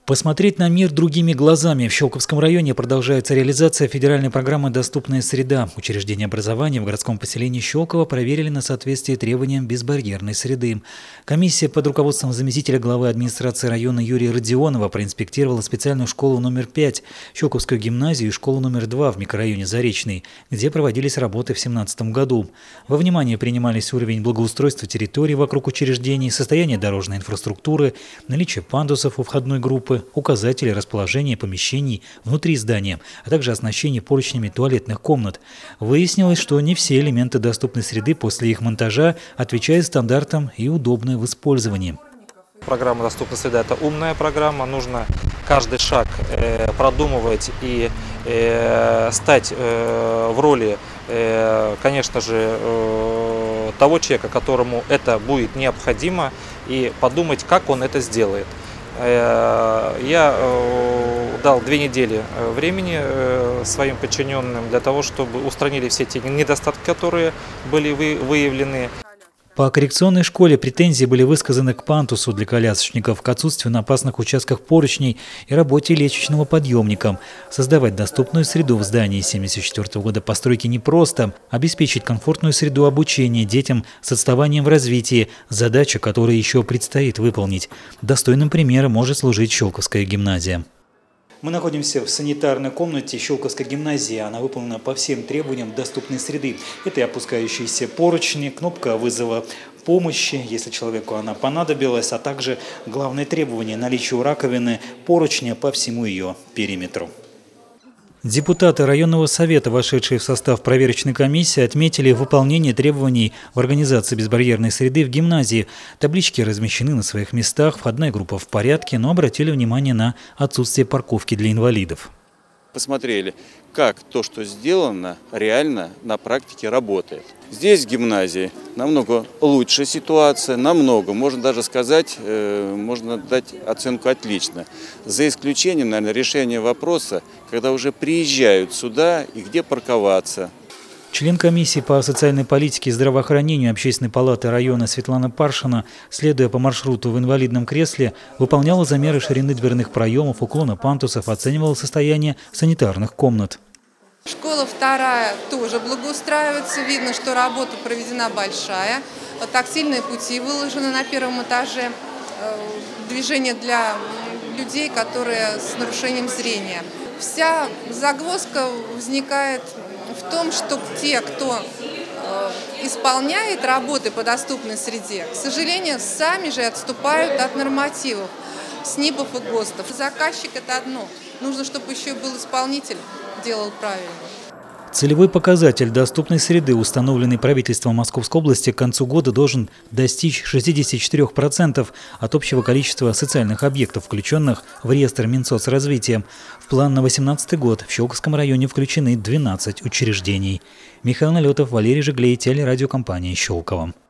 Посмотреть на мир другими глазами. В Щелковском районе продолжается реализация федеральной программы «Доступная среда». Учреждения образования в городском поселении Щелково проверили на соответствие требованиям безбарьерной среды. Комиссия под руководством заместителя главы администрации района Юрия Родионова проинспектировала специальную школу номер 5, Щелковскую гимназию и школу номер 2 в микрорайоне Заречный, где проводились работы в 2017 году. Во внимание принимались уровень благоустройства территории вокруг учреждений, состояние дорожной инфраструктуры, наличие пандусов у входной группы, указатели расположения помещений внутри здания, а также оснащение поручнями туалетных комнат. Выяснилось, что не все элементы доступной среды после их монтажа отвечают стандартам и удобны в использовании. Программа «Доступная среда» – это умная программа, нужно каждый шаг продумывать и стать в роли, конечно же, того человека, которому это будет необходимо, и подумать, как он это сделает. Я дал 2 недели времени своим подчиненным для того, чтобы устранили все те недостатки, которые были выявлены. По коррекционной школе претензии были высказаны к пандусу для колясочников, к отсутствию на опасных участках поручней и работе лестничного подъемника. Создавать доступную среду в здании 1974 года постройки непросто. Обеспечить комфортную среду обучения детям с отставанием в развитии – задача, которую еще предстоит выполнить. Достойным примером может служить Щелковская гимназия. Мы находимся в санитарной комнате Щелковской гимназии. Она выполнена по всем требованиям доступной среды. Это и опускающиеся поручни, кнопка вызова помощи, если человеку она понадобилась, а также главное требование – наличие у раковины поручня по всему ее периметру. Депутаты районного совета, вошедшие в состав проверочной комиссии, отметили выполнение требований в организации безбарьерной среды в гимназии. Таблички размещены на своих местах, входная группа в порядке, но обратили внимание на отсутствие парковки для инвалидов. Посмотрели, как то, что сделано, реально на практике работает. Здесь, в гимназии, намного лучше ситуация, намного, можно даже сказать, можно дать оценку «отлично». За исключением, наверное, решения вопроса, когда уже приезжают сюда и где парковаться. Член комиссии по социальной политике и здравоохранению Общественной палаты района Светлана Паршина, следуя по маршруту в инвалидном кресле, выполняла замеры ширины дверных проемов, уклона пандусов, оценивала состояние санитарных комнат. Школа 2 тоже благоустраивается. Видно, что работа проведена большая. Тактильные пути выложены на 1-м этаже. Движение для людей, которые с нарушением зрения. Вся загвоздка возникает в том, что те, кто исполняет работы по доступной среде, к сожалению, сами же отступают от нормативов, СНИПов и ГОСТов. Заказчик – это одно. Нужно, чтобы еще и был исполнитель, делал правильно. Целевой показатель доступной среды, установленный правительством Московской области, к концу года должен достичь 64% от общего количества социальных объектов, включенных в реестр Минсоцразвития. В план на 2018 год в Щелковском районе включены 12 учреждений. Михаил Налетов, Валерий Жиглей, телерадиокомпания «Щелково».